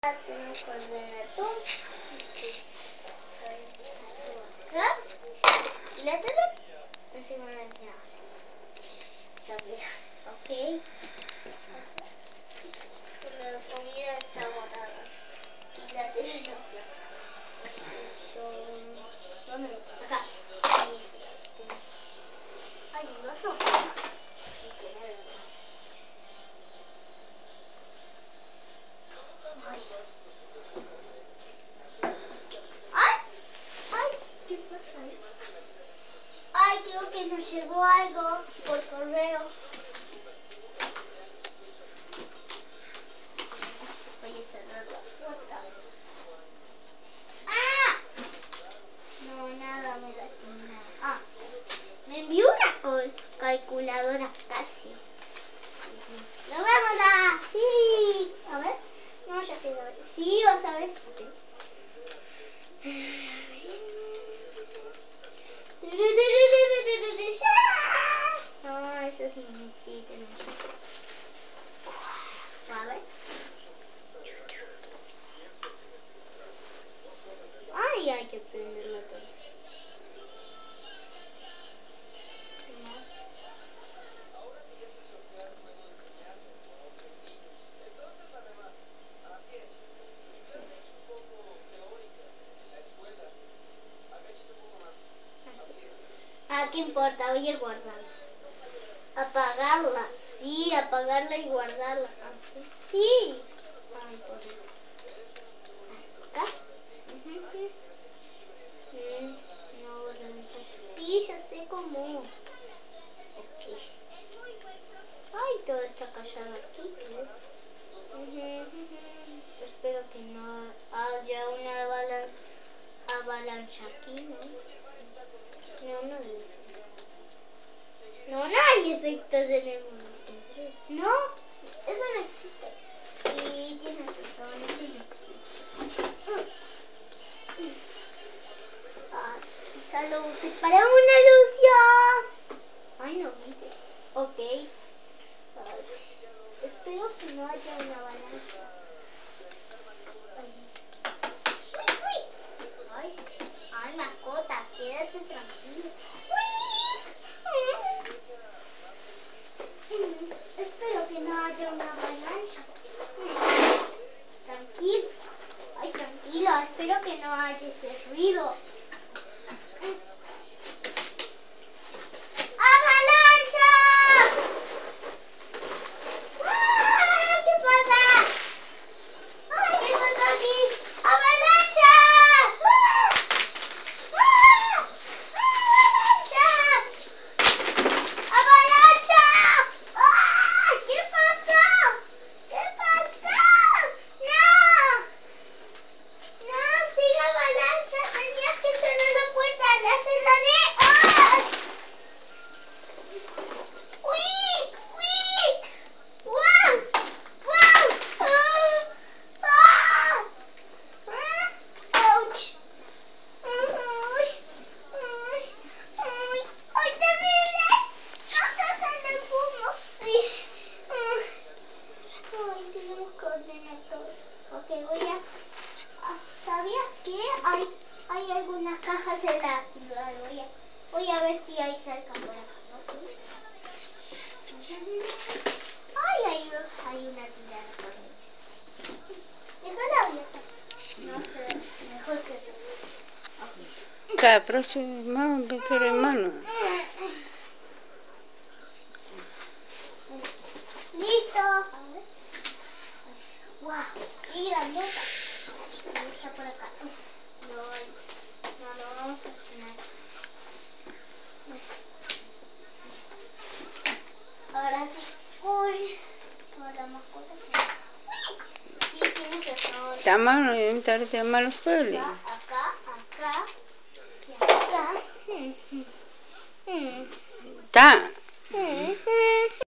Tenemos que ordenar todo. Acá. Y la tele encima de la cama. También. Ok. La comida está guardada. Y la tele no está. Esto. ¿Dónde lo pongo? Acá. Ay, un vaso. Y tener el vaso. ¿Qué pasa ahí? Ay, creo que nos llegó algo por correo. Voy a cerrar la puerta. ¡Ah! No, nada me lastima. Ah, me envió una calculadora Casio. ¡Lo vamos a! ¡Sí! A ver. No, ya quiero ver. Sí, vas a ver. Okay. No, eso sí, sí tenemos. A ver. Ay, hay que prenderlo todo. ¿Qué más? Ah, ¿qué importa? Voy a guardarla. Apagarla. Sí, apagarla y guardarla. Ah, sí. Sí. Ay, por eso. ¿Acá? No, sí, ya sé cómo. Ok. Ay, todo está callado aquí. Espero que no haya una avalancha aquí, ¿no? No, no debe ser. No, no hay efectos en el mundo. No, eso no existe. Y tienes razón, eso no existe. Quizá lo use para una ilusión. Ay, no, viste. Ok. Espero que no haya una avalancha. Ay, mascota, quédate tranquilo. Espero que no haya una avalancha. Tranquilo. Ay, tranquilo, espero que no haya ese ruido. ¡Avalancha! ¿Qué pasa? Ay, ¿qué pasa aquí? ¡Avalancha! ¡Avalancha! ¿Qué pasó? ¿Qué pasó? ¡No! ¡No! ¡Sigue avalancha! Tenías que cerrar la puerta. ¡La cerraré! ¡Quick! ¡Quick! ¡Wow! ¡Wow! ¡Ouch! ¡Ay, terrible! ¡Estás en el fumo! Ay, tenemos que ordenar todo. Ok, ¿sabías que hay algunas cajas en la ciudad? Voy a ver si hay cerca por aquí. Okay. Ay, hay una tirada por ahí. Déjala abierta. No sé, mejor que yo. Okay. Cada próximo hermano. Listo. A ver. Wow, qué grandota. Está por acá. No, vamos a llenar. Ahora sí. Uy, ahora mascota. Sí, tienes razón. Está malo, está malo Feli. Acá y acá. Está.